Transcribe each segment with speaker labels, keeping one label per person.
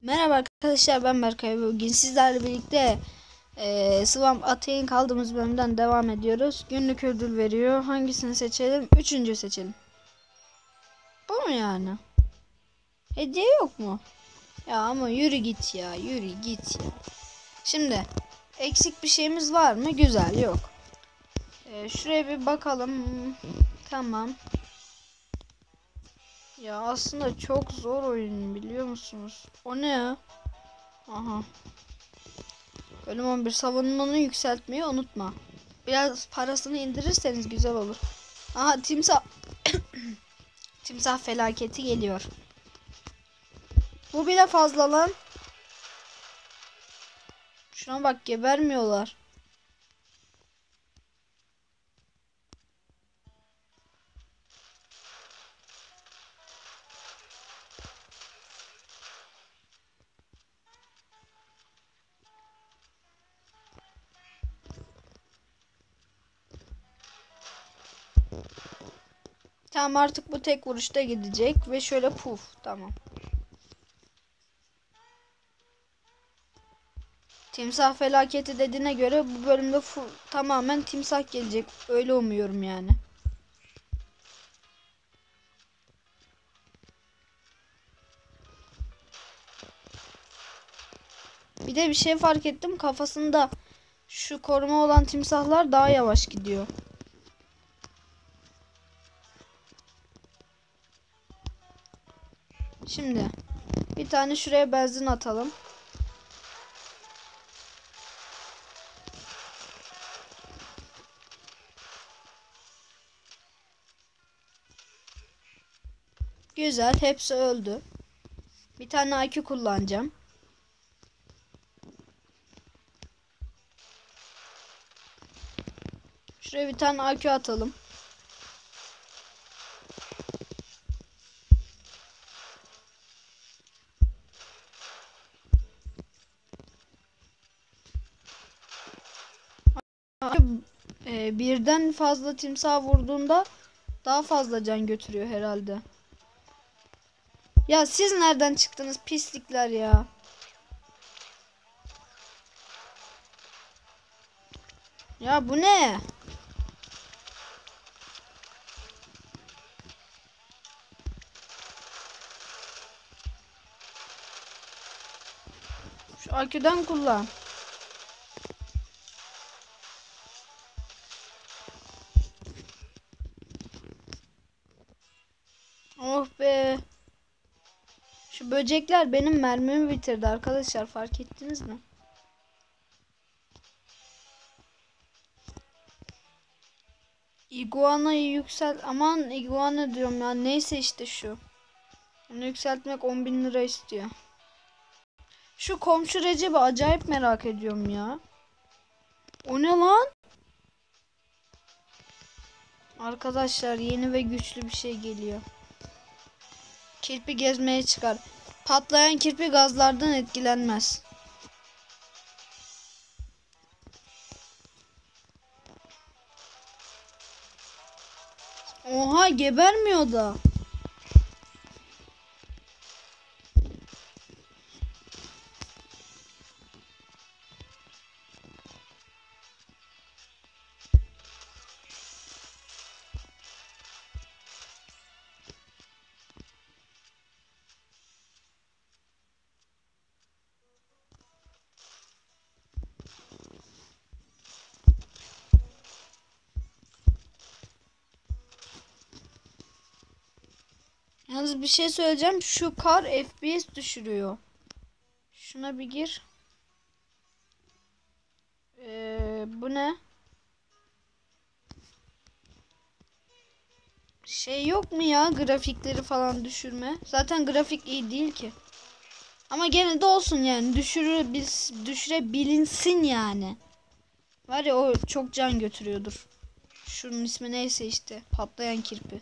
Speaker 1: Merhaba arkadaşlar, ben Berkay. Bugün sizlerle birlikte Swamp Attack'in kaldığımız bölümden devam ediyoruz. Günlük ödül veriyor. Hangisini seçelim? Üçüncü seçelim. Bu mu yani? Hediye yok mu? Ya ama yürü git ya. Yürü git ya. Şimdi eksik bir şeyimiz var mı? Güzel, yok. Şuraya bir bakalım. Tamam. Ya aslında çok zor oyun, biliyor musunuz? O ne ya? Aha. Bölüm 11, savunmanı yükseltmeyi unutma. Biraz parasını indirirseniz güzel olur. Aha, timsah. Timsah felaketi geliyor. Bu bile fazla lan. Şuna bak, gebermiyorlar. Tamam, artık bu tek vuruşta gidecek ve şöyle puf, tamam. Timsah felaketi dediğine göre bu bölümde tamamen timsah gelecek. Öyle umuyorum yani. Bir de bir şey fark ettim, kafasında şu koruma olan timsahlar daha yavaş gidiyor. Şimdi bir tane şuraya benzin atalım. Güzel, hepsi öldü. Bir tane IQ kullanacağım. Şuraya bir tane IQ atalım. Birden fazla timsah vurduğunda daha fazla can götürüyor herhalde. Ya siz nereden çıktınız pislikler ya? Ya bu ne? Şu aküden kullan. Oh be. Şu böcekler benim mermimi bitirdi arkadaşlar, fark ettiniz mi? İguanayı yüksel. Aman, iguana diyorum ya. Neyse işte şu. Onu yükseltmek 10.000 lira istiyor. Şu komşu Recep'i acayip merak ediyorum ya. O ne lan? Arkadaşlar, yeni ve güçlü bir şey geliyor. Kirpi gezmeye çıkar. Patlayan kirpi gazlardan etkilenmez. Oha, gebermiyor da. Yalnız bir şey söyleyeceğim. Şu kar FPS düşürüyor. Şuna bir gir. Bu ne? Şey yok mu ya, grafikleri falan düşürme? Zaten grafik iyi değil ki. Ama gene de olsun yani, düşürebilinsin yani. Var ya, o çok can götürüyordur. Şunun ismi neyse işte, patlayan kirpi.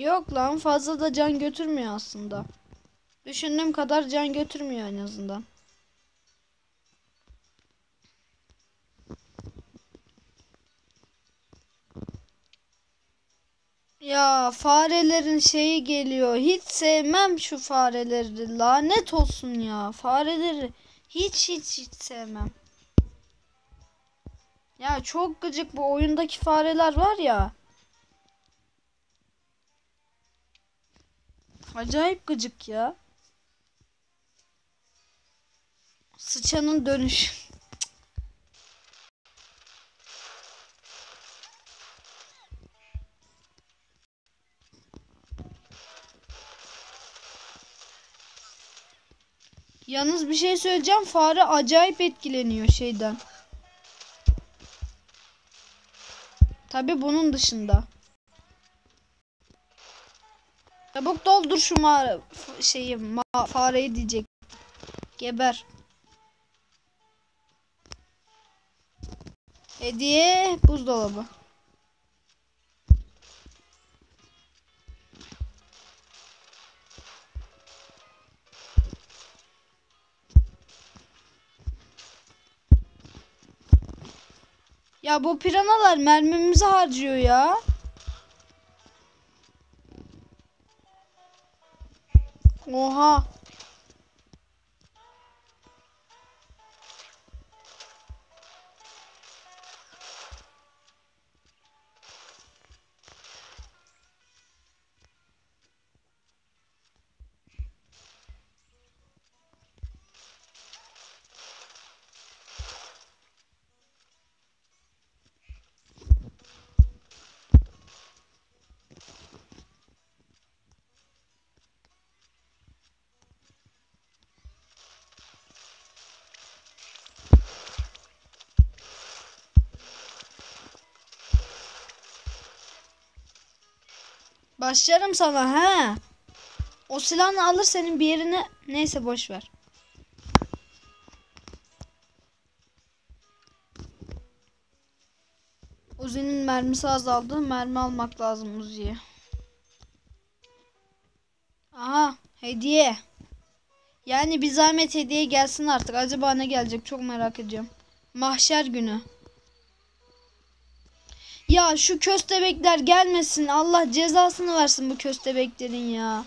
Speaker 1: Yok lan, fazla da can götürmüyor aslında. Düşündüğüm kadar can götürmüyor en azından. Ya farelerin şeyi geliyor. Hiç sevmem şu fareleri. Lanet olsun ya. Fareleri hiç sevmem. Ya çok gıcık bu oyundaki fareler var ya. Acayip gıcık ya. Sıçanın dönüşü. Yalnız bir şey söyleyeceğim. Fare acayip etkileniyor şeyden. Tabii bunun dışında. Çabuk doldur şu fareyi diyecek. Geber. Hediye buzdolabı. Ya bu piranalar mermimizi harcıyor ya. Oha. Başlarım sana he. O silahını alır senin bir yerine. Neyse boş ver. Uzi'nin mermisi azaldı. Mermi almak lazım Uzi'ye. Aha hediye. Yani bir zahmet hediye gelsin artık. Acaba ne gelecek çok merak ediyorum. Mahşer günü. Ya şu köstebekler gelmesin. Allah cezasını versin bu köstebeklerin ya.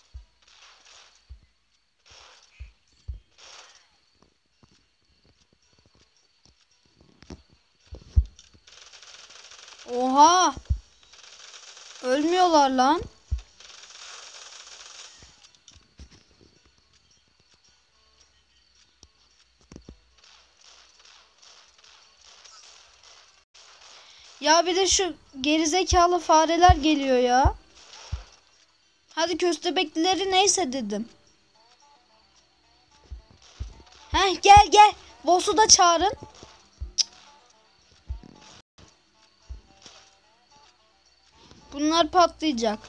Speaker 1: Oha. Ölmüyorlar lan. Ya bir de şu gerizekalı fareler geliyor ya. Hadi köstebeklileri neyse dedim. Heh gel. Boss'u da çağırın. Bunlar patlayacak.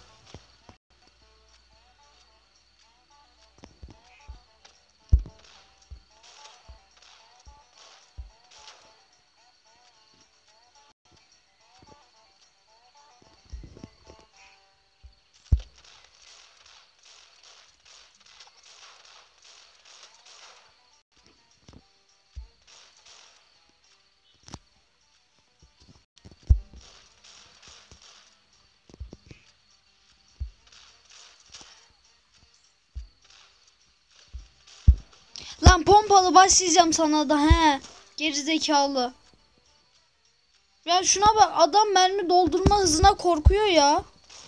Speaker 1: Lan pompalı başlayacağım sana da he. Gerizekalı. Ya şuna bak, adam mermi doldurma hızına korkuyor ya.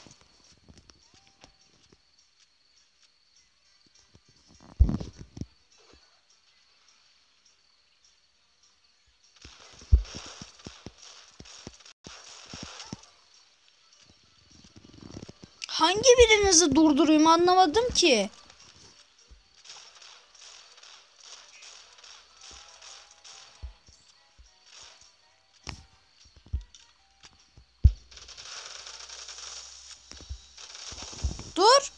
Speaker 1: Hangi birinizi durdurayım anlamadım ki. Dur.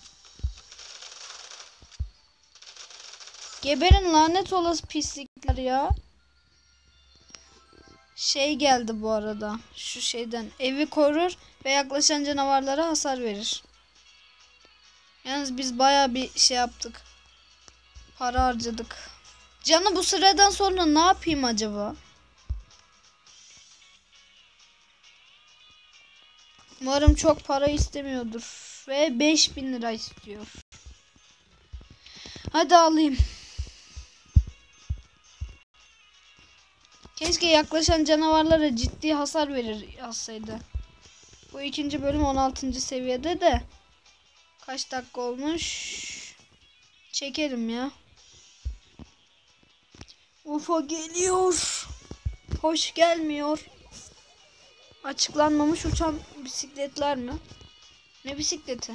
Speaker 1: Geberin lanet olası pislikler ya. Şey geldi bu arada. Şu şeyden. Evi korur ve yaklaşan canavarlara hasar verir. Yalnız biz bayağı bir şey yaptık. Para harcadık. Canı bu sıradan sonra ne yapayım acaba? Umarım çok para istemiyordur. Ve 5000 lira istiyor. Hadi alayım. Keşke yaklaşan canavarlara ciddi hasar verir yazsaydı. Bu ikinci bölüm 16. seviyede de. Kaç dakika olmuş? Çekelim ya. UFO geliyor. Hoş gelmiyor. Açıklanmamış uçan bisikletler mi? Ne bisikleti?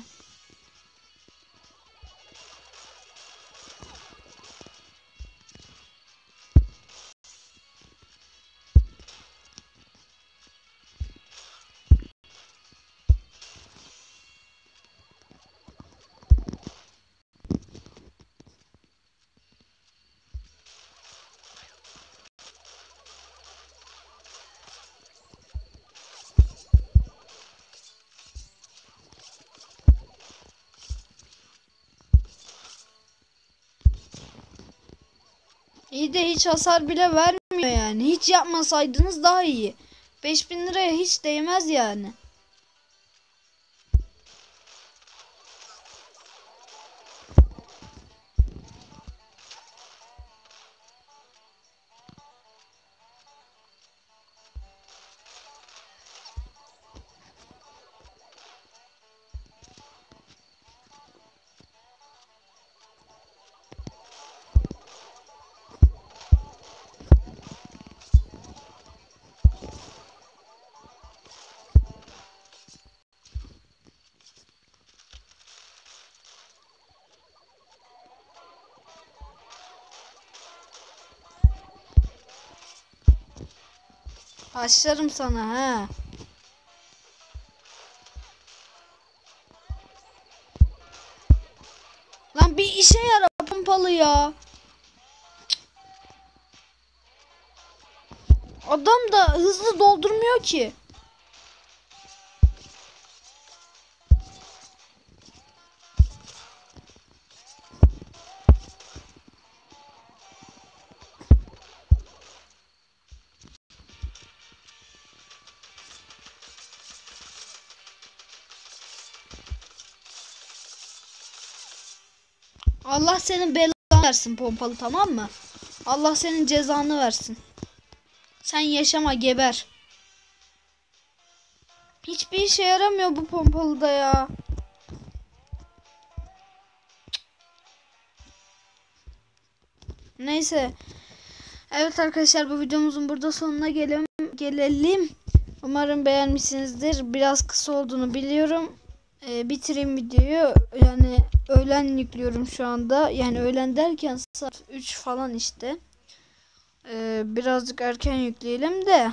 Speaker 1: İyi de hiç hasar bile vermiyor yani. Hiç yapmasaydınız daha iyi. 5000 liraya hiç değmez yani. Başlarım sana ha. Lan bir işe yara pompalı ya. Adam da hızlı doldurmuyor ki. Allah senin belanı versin pompalı, tamam mı? Allah senin cezanı versin. Sen yaşama, geber. Hiçbir işe yaramıyor bu pompalı da ya. Neyse. Evet arkadaşlar, bu videomuzun burada sonuna gelelim. Umarım beğenmişsinizdir. Biraz kısa olduğunu biliyorum. Bitireyim videoyu. Yani öğlen yüklüyorum şu anda. Yani öğlen derken saat 3 falan işte. Birazcık erken yükleyelim de.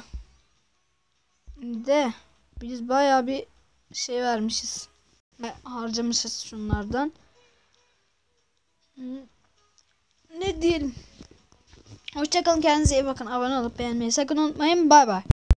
Speaker 1: Biz bayağı bir şey vermişiz. Harcamışız şunlardan. Ne diyelim. Hoşçakalın, kendinize iyi bakın. Abone olup beğenmeyi sakın unutmayın. Bay bay.